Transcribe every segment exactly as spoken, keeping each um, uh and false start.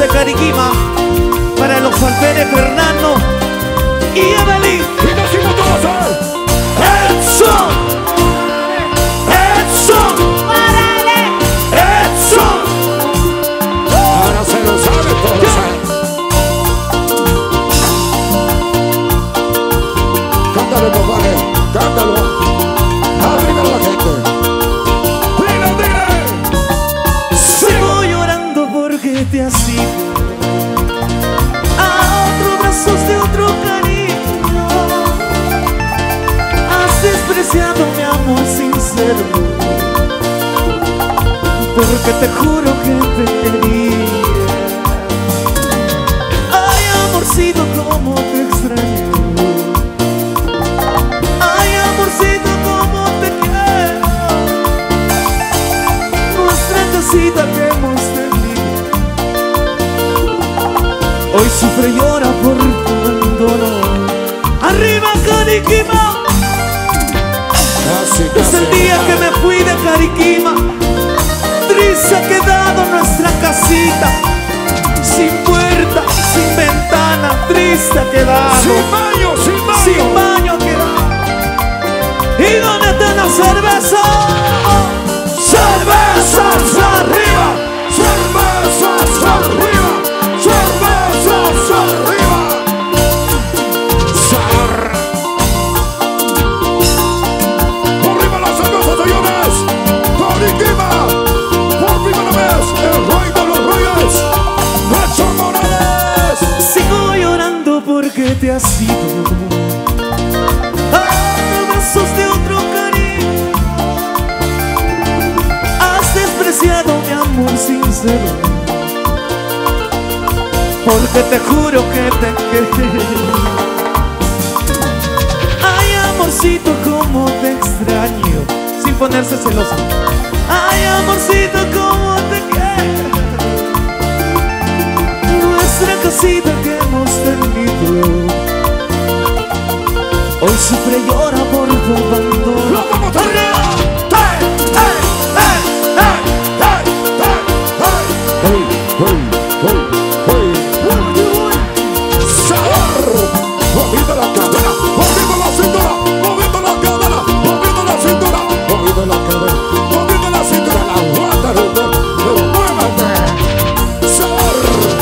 de Cariquima, para los Alférez, Fernando y Evelyn. Y decimos todos a Edson, Edson, Edson. ahora se lo sabe todos. Cántalo, compadre, cántalo. Arriba la gente. Dile, dile. Sigo llorando porque te has ido a otros brazos de otro cariño. Has despreciado mi amor sincero, porque te juro que te quería. Ay, amorcito, cómo te extraño. Ay, amorcito, cómo te quiero. Nuestra casita que hemos tenido hoy sufre y llora por tu abandono. Arriba Cariquima. Casi, Desde casi. el día que me fui de Cariquima, triste ha quedado nuestra casita, sin puerta, sin ventana, triste ha quedado, Sin baño, sin baño. sin baño ha quedado. ¿Y dónde está la cerveza? ¡Cervezas arriba! Cervezas arriba, cervezas arriba. Sar. Arriba las cervezas, señores. Cariquima, por primera vez, el rey de los reyes, Edson Morales. Sigo llorando porque te has ido a brazos de otro cariño. Has despreciado mi amor sincero, porque te juro que te quiero. Ay, amorcito, cómo te extraño, sin ponerse celoso. Ay, amorcito, cómo te quiero. Nuestra casita que hemos tenido hoy sufre y llora por tu abandono. ¡Lo vamos a ver! ¡Hey, hey, hey, hey, hey, hey, hey! ¡Hey, hey, hey, hey! ¡Sabor! Moviendo la cadera, moviendo la cintura, moviendo la cadera, moviendo la cintura, moviendo la cadera, moviendo la cintura, la guata, pero muévete. ¡Sabor!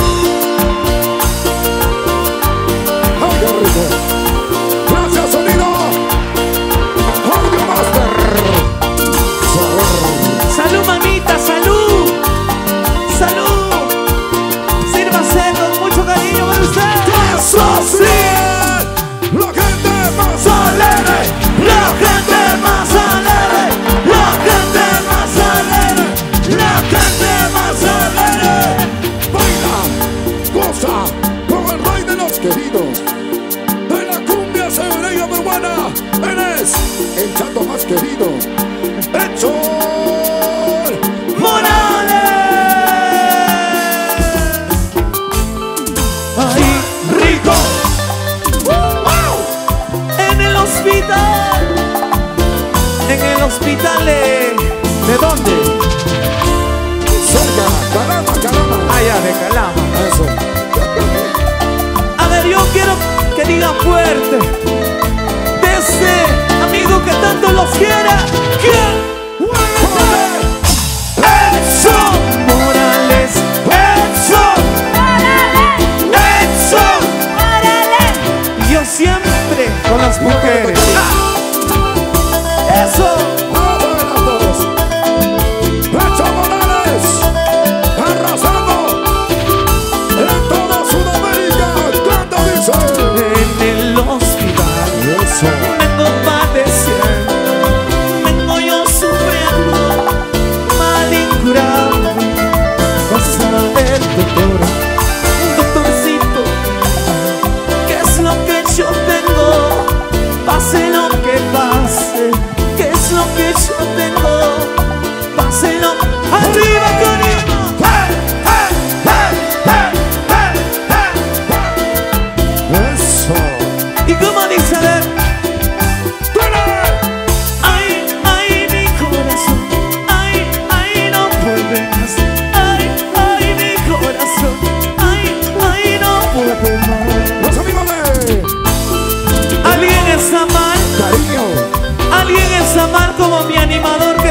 ¡Ay, qué rico! ¡Gracias, sonido! ¡Audio Master! ¡Sabor! Salud, mamita, salud, salud. Sírvase con mucho cariño para usted. ¡Eso sí! ¡La gente más alegre! La gente más alegre, la gente más alegre, ¡La gente más alegre! ¡Baila! ¡Goza! ¡Con el rey de los queridos! ¡En la cumbia sereña peruana! ¡Él es el chato más querido! ¡Edson Morales. Ay, rico. En el hospital, en el hospital de, ¿de dónde? Cerca! ¡Calama, calama! Allá de Calama. Eso. A ver, yo quiero que digan fuerte, de ese amigo que tanto los quiera. ¿Quién? Edson Morales, Edson, Edson, yo siempre con las mujeres. Eso. ¡Vamos a ver a todos! ¡Edson Morales! ¡Arrasando! ¡En toda Sudamérica! ¡Canta, dice! En el hospital Eso. vengo padeciendo, vengo yo sufriendo.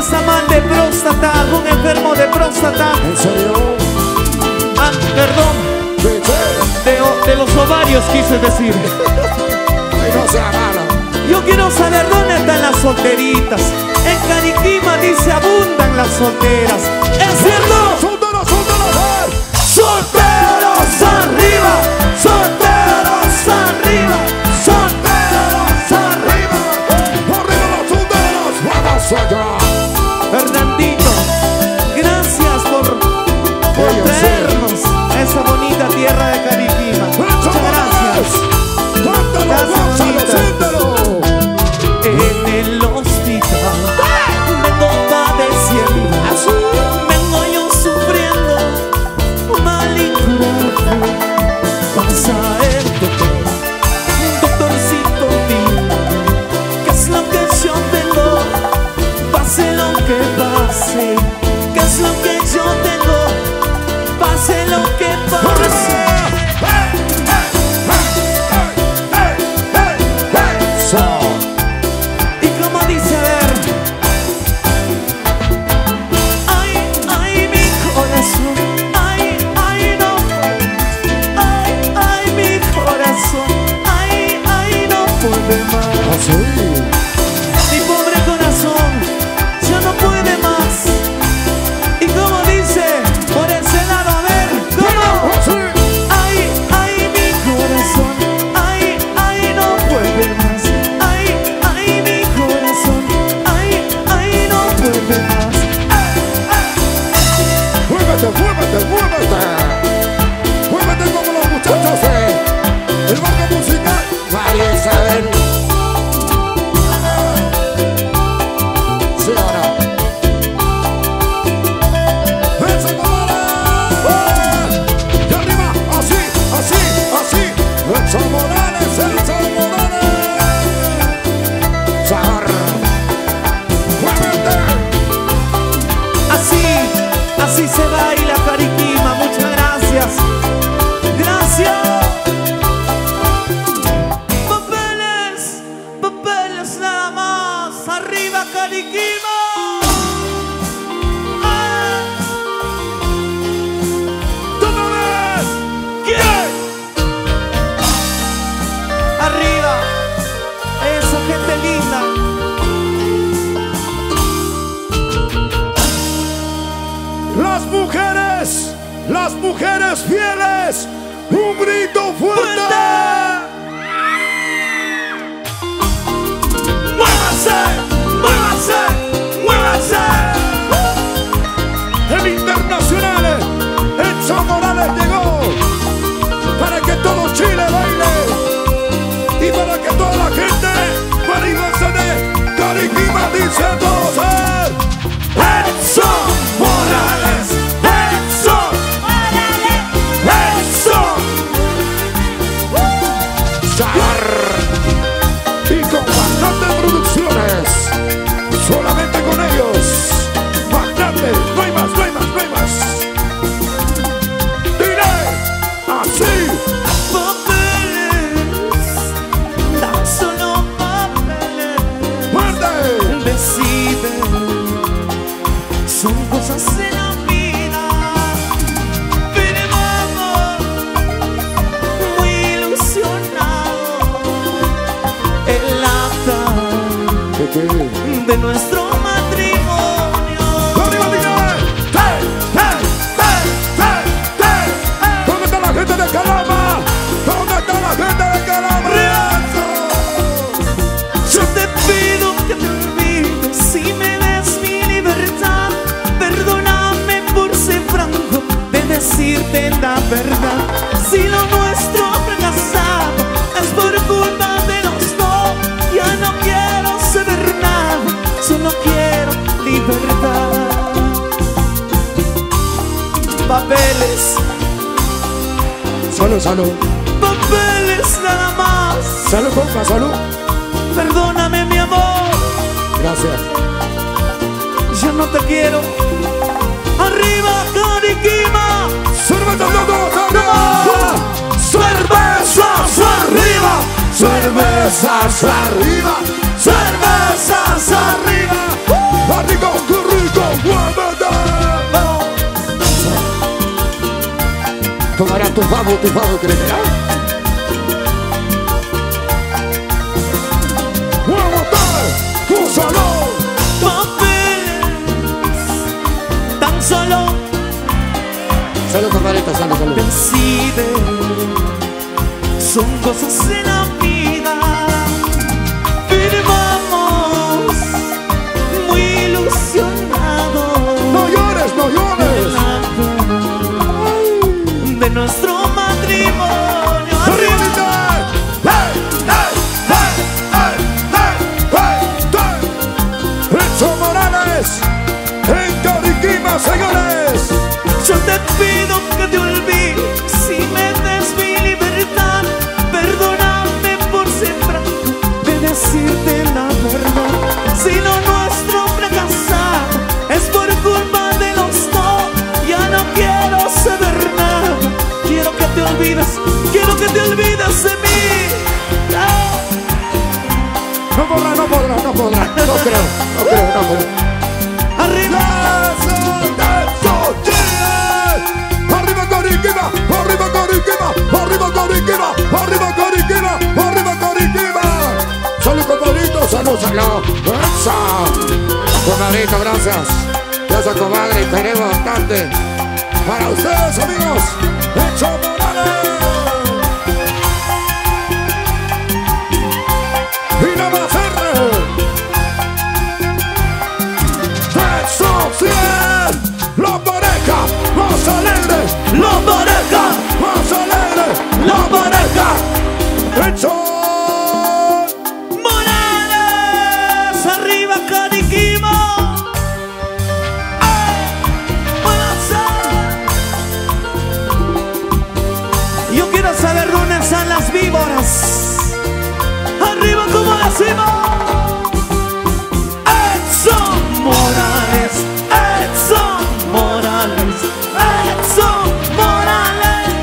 está mal de próstata, algún enfermo de próstata. ¿En serio? Ah, perdón. Sí, sí. De, o- de los ovarios quise decir. Ay, no sea malo. Yo quiero saber dónde están las solteritas. En Cariquima dice abundan las solteras. ¿Es cierto? ¡Solteros, solteros! ¡Solteros arriba! ¡Solteros arriba! ¡Solteros arriba! ¡Arriba los solteros! ¡Vamos allá! Fernandito, gracias por, por Oye, traernos a esa bonita tierra de Cariquima. Muchas gracias. ¡Cuéntalo, Gracias, gózalo, bonita. siéntelo! En el hospital vengo padeciendo, vengo yo sufriendo mal incurable. Pasa el doctor, doctorcito mío, ¿qué es lo que yo tengo? Pase lo que pase, ¿qué es lo que yo tengo? Pase lo que pase. Y como dice, a ver, ay, ay, mi corazón, ay, ay, no, ay, ay, mi corazón, ay, ay, no puede más. Así. Mi pobre corazón ya no puede más. Y como dice, por ese lado, a ver, ¿cómo? Así. Ay, ay, mi corazón, ay, ay, no puede más. Ay, ay, mi corazón, ay, ay, no puede más. ¡Muévete, muévete, muévete! ¡Muévete como los muchachos de el barco musical! María Isabel. ¿Sí o no? ¡Eso, Morales! ¡Y arriba! ¡Así, así, así! ¡Eso, Morales, eso, Morales! ¡Sabor! ¡Muévete! Así, así se baila Cariquima. Muchas gracias. Gracias. Papeles, papeles nada más. Arriba Cariquima. Ah. ¿Tú no ves? ¿Quién? Arriba. Esa gente linda. Las mujeres, las mujeres fieles, un grito fuerte. ¡Muévanse! ¡Muévanse! ¡Muévanse! El internacional, Edson Morales llegó para que todo Chile baile y para que toda la gente marihuana de Cariquima dice entonces Edson Morales, Edson Morales, Edson Char y con Magnate Producciones, solamente con ellos. Magnate, no hay más, no hay más, no hay más. Diré así. Papeles, tan solo papeles. ¡Fuerte! Decide, son cosas de la vida. Pero vamos, muy ilusionado. El acta ¿Qué, qué? de nuestro matrimonio. ¡Arriba, Miguel! ¡Hey, hey, hey, hey, hey! ¿Dónde está la gente de Calama? ¿Dónde está la gente de Calama? Yo te pido que me olvides si me des mi libertad. Perdóname por ser franco de decirte la verdad. Si lo nuestro ha fracasado es por culpa de los dos. Ya no quiero saber nada, solo quiero libertad. Papeles, Salud, salud. papeles nada más. Salud, compa, salud. Perdóname mi amor, Gracias. ya no te quiero. Arriba Cariquima. ¡Cerveza todos arriba! ¡Cervezas arriba! ¡Cervezas arriba! ¡Cervezas arriba! ¡Arriba! tu favo, tu favo, crecerá. ¡Tu salud! Papeles, tan solo Salud, compadrita, salud, salud. decide. Son cosas en la vida. Firmamos muy ilusionados. No llores, no llores. De nuestro matrimonio. ¡Arriba! ¡Hey! ¡Hey! ¡Hey! ¡Hey! ¡Hey! ¡Hey! ¡Renzo Morales! ¡En Cariquima, señores! Yo te pido que te olvides si me des mi libertad. Perdóname por ser franco de decirte la verdad. Si no, nuestro fracasar es por culpa de los dos. Ya no quiero saber nada. Quiero que te olvides, quiero que te olvides de mí. No, no podrá, no podrá, no podrá. No creo, no creo, no podrá. Arriba. ¡Arriba Cariquima! ¡Arriba Cariquima! ¡Arriba Cariquima! ¡Arriba Cariquima! ¡Arriba Cariquima! ¡Salud, compadrito! ¡Salud, salud! ¡Esa! Compadrito, gracias. Gracias, comadre. Queremos bastante. Para ustedes, amigos. ¡Renzo Morales! ¡Y nada más R! ¡Renzo cien! ¡La pareja más alegre! ¡La pareja! ¡Más alegre! ¡La pareja! ¡Renzo Morales! ¡Arriba Cariquima! Yo quiero saber dónde están las víboras. Arriba como la cima. Edson Morales, Edson Morales, Edson Morales.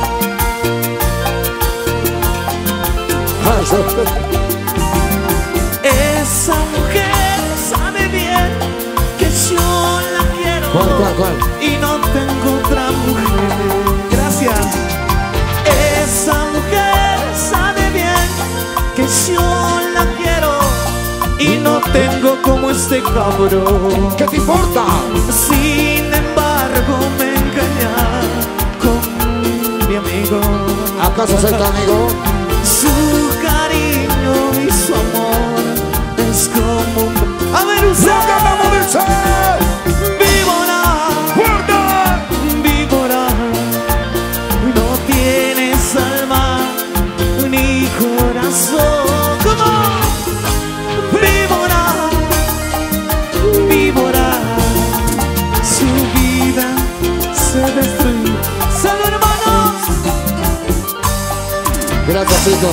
Esa mujer sabe bien que yo la quiero. ¿Cuál, cuál, cuál? Y no tengo otra mujer. Gracias. Esa mujer sabe bien que yo la quiero y no tengo como este cabrón. ¿Qué te importa? Sin embargo me engaña con mi amigo. ¿Acaso soy tu amigo? Su cariño y su amor es como un... A ver, usted. ¡Lo que vamos a decir! Víbora, ¡Fuerte! víbora, no tienes alma ni corazón. ¿Cómo? Víbora, víbora, su vida se destruye. ¡Salud, hermanos! Gracias, chicos.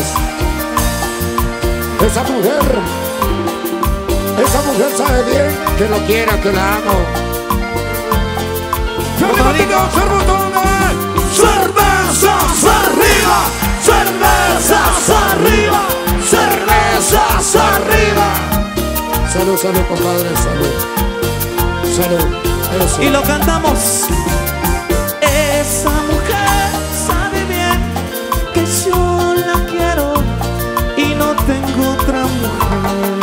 Esa mujer, esa mujer sabe bien que lo quiero, que la amo. ¡Bienvenidos, cervotones! ¡Cervezas arriba! ¡Cervezas arriba! ¡Cervezas arriba! Salud, salud, compadre, salud. Salud, eso. Y lo cantamos. Esa mujer sabe bien que yo la quiero y no tengo otra mujer.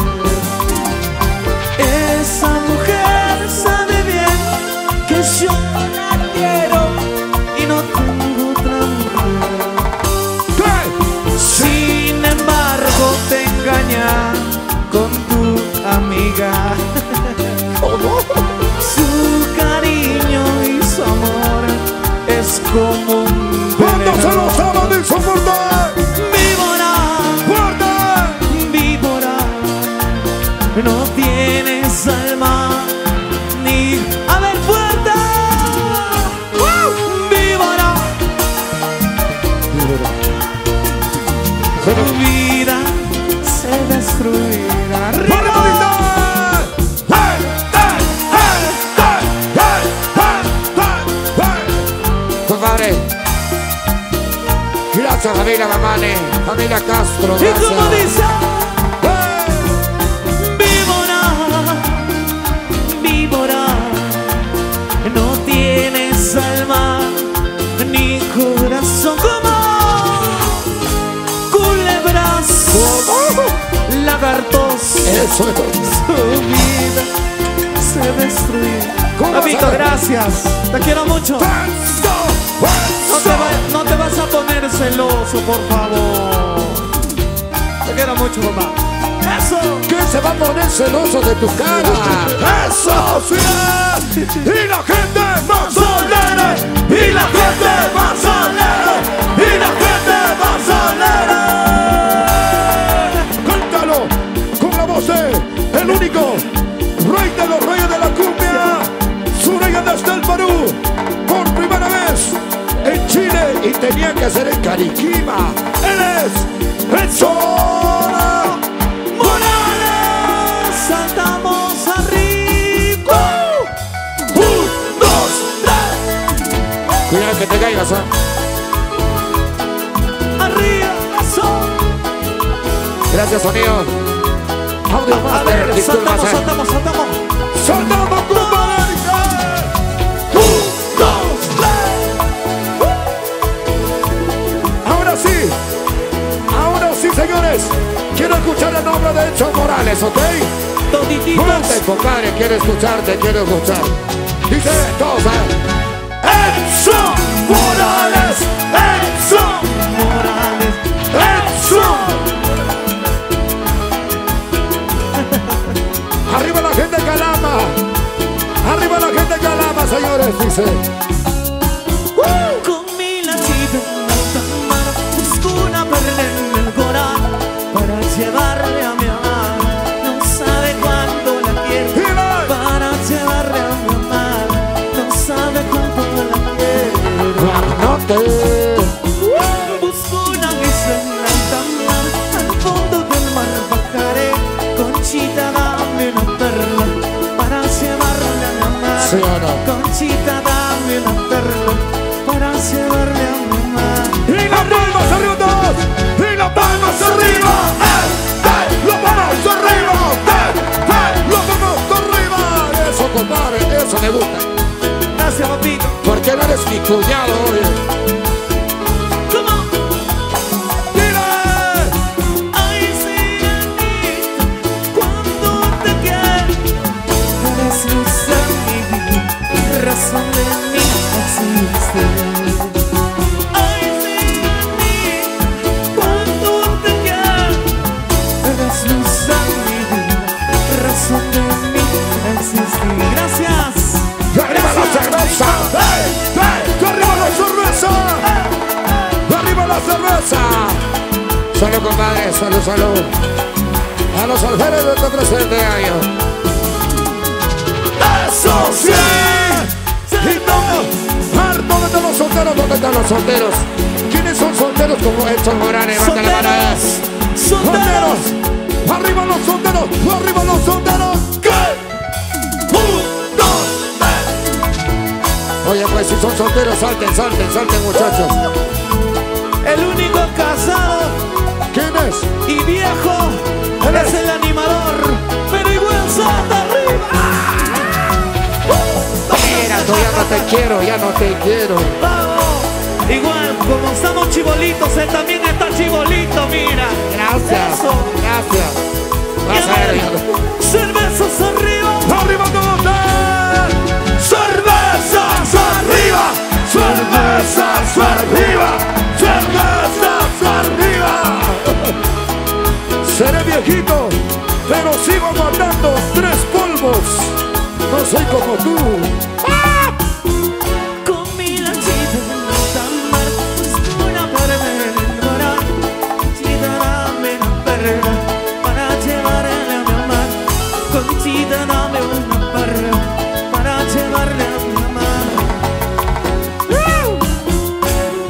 Esa mujer sabe bien que yo la quiero y no tengo otra mujer. ¿Qué? Sin embargo te engaña con tu amiga. ¿Cómo? Su cariño y su amor es como un ¿Cuándo se veneno. lo saben y son fuertes? Víbora, ¡Fuerte! víbora, no tienes alma ni... A ver, fuerte. ¡Uh! Víbora, tu vida se destruirá. ¡Arriba! Compadre, gracias familia Mamane, familia Castro, Y como gracias. dice, víbora, víbora, no tienes alma ni corazón. Eso es. Su vida se destruye. Papito, gracias. Te quiero mucho. No te, va, no te vas a poner celoso, por favor. Te quiero mucho, papá. Eso. ¿Quién se va a poner celoso de tu cara? Eso sí. Y la gente más alegre. Y la gente más alegre. Y la gente más alegre. Cántalo con la voz de el único rey de los reyes de la cumbia. Su rey desde el Perú. Por primera vez en Chile y tenía que ser en Cariquima. Él es Edson Morales. Saltamos arriba. Un, dos, tres. Cuidado que te caigas, ¿eh? Arriba. Eso. Gracias, sonido. Audio A Master. ver, Disculpa, saltamos, ¿eh? saltamos, saltamos. ¡Saltamos, compadre! Un, dos, tres. Ahora sí, ahora sí, señores. Quiero escuchar el nombre de Edson Morales, ¿ok? Todititos. Fuerte, compadre, quiero escucharte, quiero escuchar. Dice todos, ¿eh? Edson Morales, Edson Morales. Edson. Arriba la gente de Calama. Arriba la gente de Calama, señores, dice. Con mi lachita en alta mar, busco una perla en el coral para llevarle a mi amar. No sabe cuánto la quiero. Para llevarle a mi amar. No sabe cuánto la quiero. Guanote. Busco una isla en alta mar, al fondo del mar bajaré. Conchita, dame una perla para llevarle a mi amar. ¿Sí o no? Conchita, dame una perla para llevarle a mi amar. Y las palmas arriba todos. Y las palmas arriba. ¡Eh! ¡Eh! ¡Las palmas arriba! ¡Eh! ¡Eh! ¡Las palmas arriba! Eso, compadre, eso me gusta. Gracias, papito. ¿Por qué no eres mi cuñado, oye? Come on. ¡Dile! Ay, sí, nenita, cuando te quiero, eres luz en mi vida, razón de mi existir. Ay, sí, nenita, cuando te quiero, eres luz en mi vida, razón de mi existir. Gracias. ¡Y arriba la cerveza! ¡Hey! ¡Hey! ¡Y arriba la cerveza! ¡Y arriba la cerveza! Salud, compadre, salud, salud. A los alférez de este presente año. ¡Eso sí! Y todos, ¿dónde están los solteros? ¿Dónde están los solteros? ¿Quiénes son solteros como Edson Morales? Levanta la mano. Solteros. ¡Arriba los solteros! ¡Arriba los solteros! ¿Qué? ¡Un, dos, tres! Oye, pues si son solteros, salten, salten, salten, muchachos. El único casado ¿Quién es? y viejo Él es es. el animador, pero igual salta arriba. Mira, tú ya no te quiero, ya no te quiero. Vamos. Igual, como estamos chibolitos, él también está chibolito, mira. Gracias, Eso. gracias. Vas a ver, ya. Cervezas arriba. ¡Arriba todos! ¡Cervezas arriba! ¡Cervezas arriba! ¡Cervezas arriba! Seré viejito, pero sigo aguantando tres polvos. No soy como tú. Con mi lanchita en alta mar, busco una perla en el coral. Conchita, dame una perla para llevarle a mi amar. Conchita, dame una perla para llevarle a mi amar.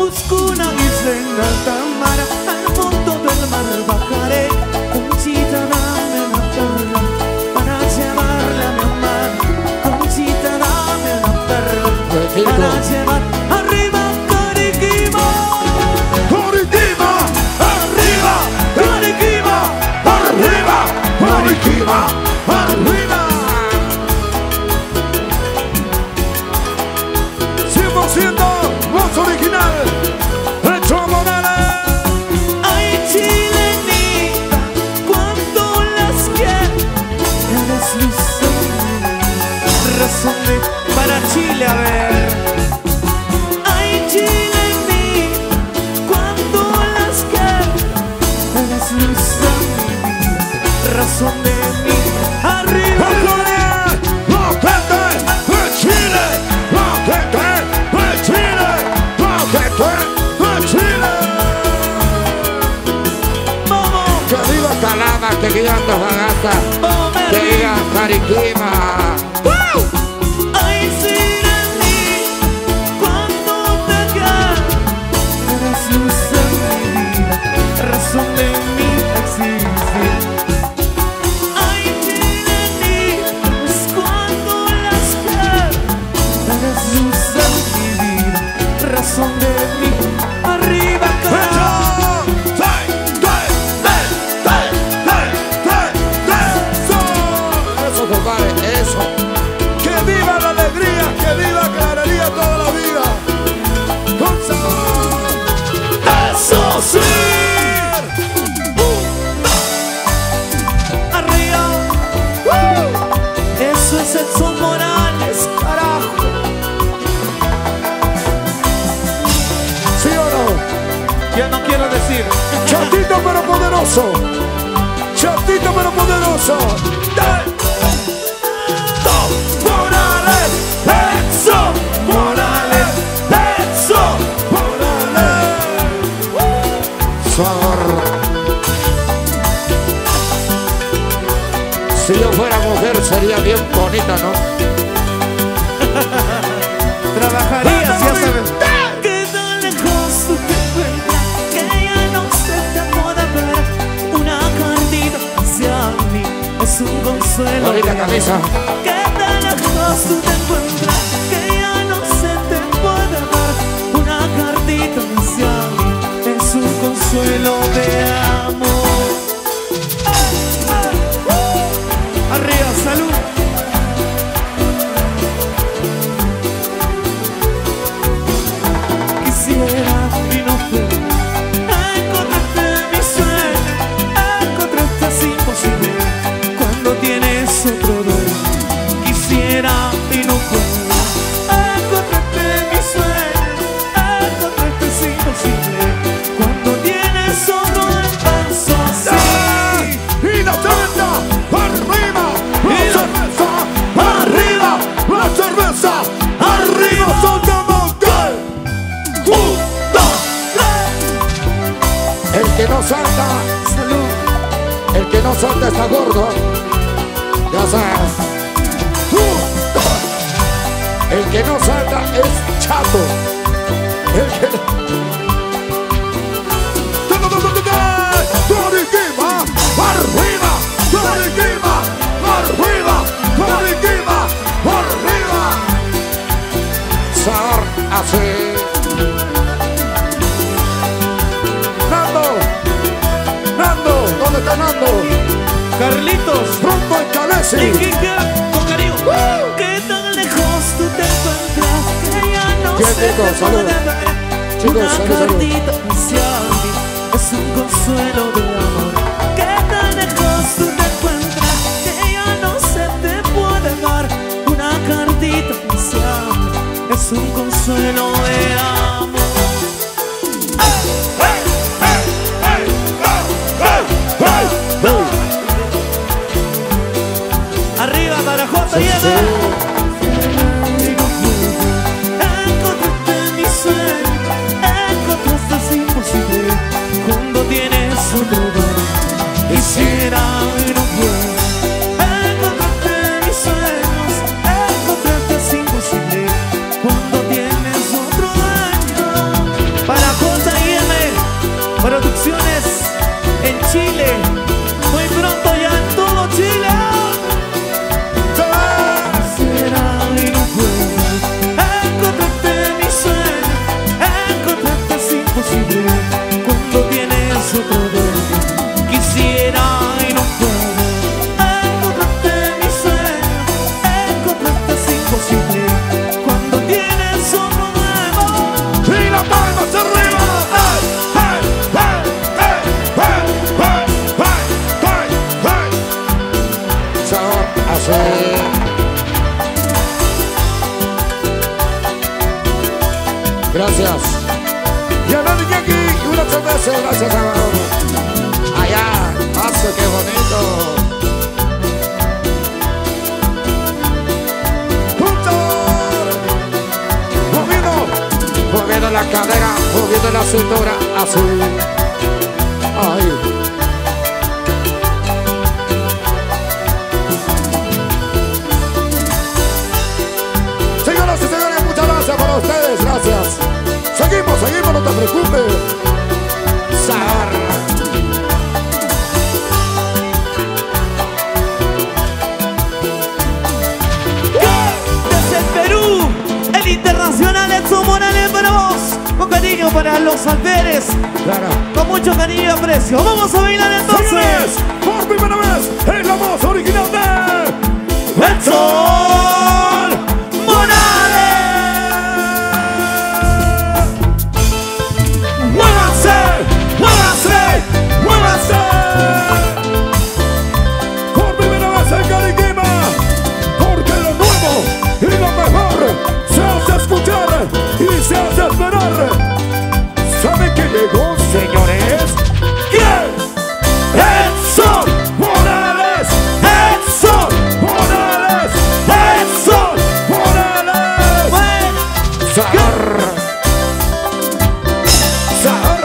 luz a mi vida, razón de mí. Arriba Colombia, Roquete de Chile, Roquete de Chile, Roquete de Chile. vamos, Que viva Calama, que viva Antofagasta, vamos que Mervin. viva Mariquima. Ay, sí de mí, cuando te quiero, eres luz a mi vida, razón de mi existir. Ay, sí de mí, es cuando las quiero, eres luz a mi vida, razón de mí. Arriba, carajo. Eso, compadre, eso. Que viva la alegría, que viva Clarería toda la vida. Con sabor. Eso sí. Arriba. Eso es Edson Morales, carajo. ¿Sí o no? Ya no quiero decir. Chatito pero poderoso. Chatito pero poderoso. Dale. Morales, Edson Morales, Edson Morales. Sabor. Si yo fuera mujer sería bien bonita, ¿no? Trabajarías, ya sabes. Que tan lejos tú te encuentras, que ya no se te puede ver. Una cartita hacia mí es un consuelo. Bonita camisa. Que tan lejos tú te encuentras, que ya no se te puede ver. Una cartita hacia mí es un consuelo de amor. Arriba, salud. Quisiera y no puedo encontrarte en mi sueño, encontrarte es imposible cuando tienes otro dueño. Quisiera y no puedo encontrarte en mi sueño, encontrarte es imposible cuando tienes otro paso así. Y la cerveza arriba, la cerveza arriba, la cerveza arriba, soltamente. Un, dos, tres. El que no salta, Salud. el que no salta está gordo. Ya sabes. Un, dos. El que no salta es chato. El que no... Toriquima, arriba, Toriquima, arriba, Toriquima, arriba. Sabor así. Nando, Nando, ¿dónde está Nando? Carlitos. Pronto en Calesi. Y Kika, con cariño. Que tan lejos tú te encuentras, que ya no Bien, se chicos, te salud. puede ver. Chicos, Una salud, salud. cartita hacia mí es un consuelo de amor. Que tan lejos tú te encuentras, que ya no se te puede dar. Una cartita hacia mí es un consuelo de amor. Arriba para J y M. Encontraste mi sueño, encontraste es imposible cuando tienes otro dueño. Quisiera y no puedo. Encontraste mis sueños, encontraste es imposible cuando tienes otro dueño. Para J y M Producciones en Chile, muy pronto ya en todo Chile. Quisiera y no puedo encontrarte mi sueño, encontrarte es imposible cuando tienes otro dueño. Quisiera y no puedo encontrarte mi sueño, encontrarte es imposible cuando tienes otro nuevo. Y la palma hacia arriba. ¡Hey, hey, hey, hey, hey, hey, hey, hey, hey! Sabor así. Gracias. Y a la niña aquí, y una cerveza, gracias a Allá. Compositora azul. Ay. Señoras y señores, muchas gracias para ustedes, gracias. Seguimos, seguimos, no te preocupes. Sar. Desde el Perú, el internacional Edson Morales para vos. Con cariño para los alberes, Claro. con mucho cariño y aprecio. Vamos a bailar entonces. Señores, por primera vez en la voz original de Edson Morales. ¡Muévanse! ¡Muévanse! ¡Muévanse! Por primera vez en Cariquima, porque lo nuevo y lo mejor se hace escuchar y se hace esperar. ¿Saben quién llegó, señores? ¿Quién? ¡Edson Morales! ¡Edson Morales! ¡Edson Morales! Bueno, ¡Zar! ¡Zar!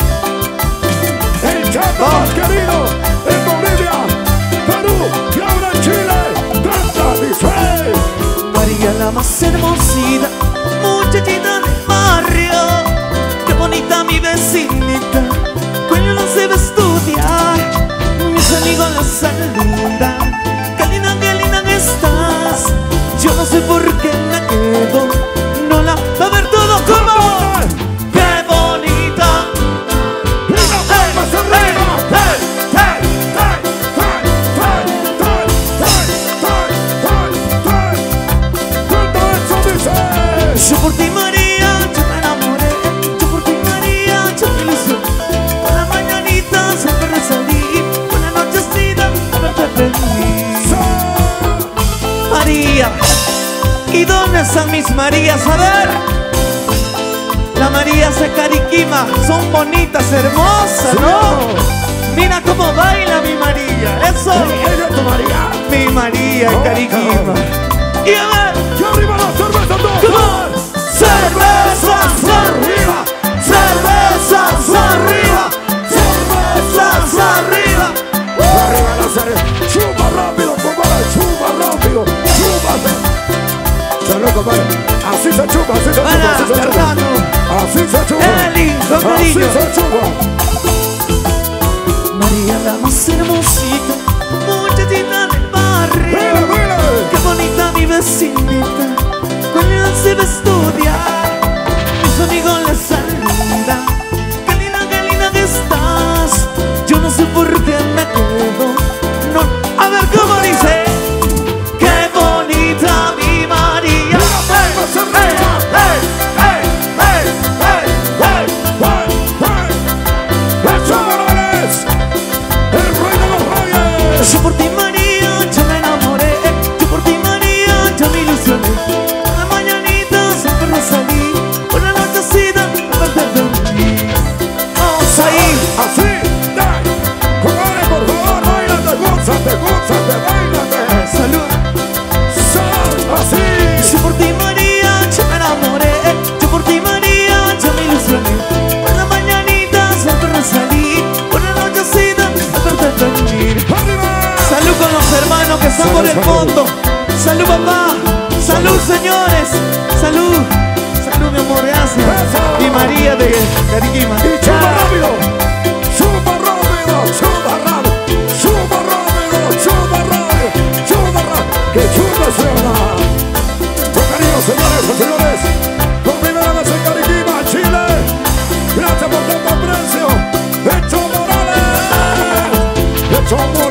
El chato más querido en Bolivia, Perú y ahora en Chile. ¡Canta, dice! María la más hermosita, muchachita del barrio. Qué bonita mi vecinita, cuando no se va a estudiar. Mis amigos la saludan, qué linda, qué linda que estás. Yo no sé por qué me quedo, no la va a ver todo como. ¡Qué bonita! ¡Y las palmas arriba! ¡Hey, hey, hey, hey, hey, hey, hey, hey, hey! ¡Canta eso, dice! Yo por ti, María, yo me enamoré. Yo por ti, María, yo me ilusioné. Por la mañanita siempre salí, por la nochecita a verte feliz. María, ¿y dónde están mis Marías? A ver, las Marías de Cariquima son bonitas, hermosas, ¿no? Mira cómo baila mi María, eso. ¡Ella es tu María! Mi María en Cariquima. Y a ver, ¡Y arriba la cerveza, come todos! on. Cervezas arriba, cervezas arriba, cervezas arriba. ¡Arriba la cerveza! ¡Chupa rápido, compadre! ¡Chupa rápido! ¡Chúpate! ¡Salud, compadre! Así se chupa, así se chupa, Para, así se chupa. hermano. Así se chupa. Eli, con Así cariño. se chupa. María la más hermosita, muchachita del ¡Mira, barrio. mira! Qué bonita mi vecinita, cuando se va a estudiar. Mis amigos la saludan, qué linda, qué linda que estás. Yo no sé por qué me quedo, no. A ver cómo dice. Qué bonita mi María. ¡Palmas arriba! Hey, hey, hey, hey, hey. ¡Hey, hey! ¡Edson Morales! ¡El rey de los reyes! Yo por ti, María, yo me enamoré. Yo por ti, María, yo me ilusioné. Por la mañanita siempre salí, por la nochecita a verte feliz. Vamos ahí. Así, ¡dai! ¡Compadre, por favor, bailate, gózate, gózate, bailate! Salud. ¡Sal! ¡Así! Yo por ti, María, yo me enamoré. Yo por ti, María, yo me ilusioné. Por la mañanita siempre salí, por la nochecita a verte feliz. ¡Arriba! Salud con los hermanos que están por el fondo. Salud, papá. Salud, señores. Salud. Salud, mi amor, gracias. Y María de Cariquima. ¡Y chupa rápido! ¡Chupa rápido! ¡Chupa rápido! ¡Chupa rápido! ¡Chupa rápido! ¡Chupa rápido! ¡Que chupa suena! Con cariño, señores y señores, por primera vez en Cariquima, Chile. Gracias por tanto aprecio. ¡Edson Morales! ¡Edson Morales!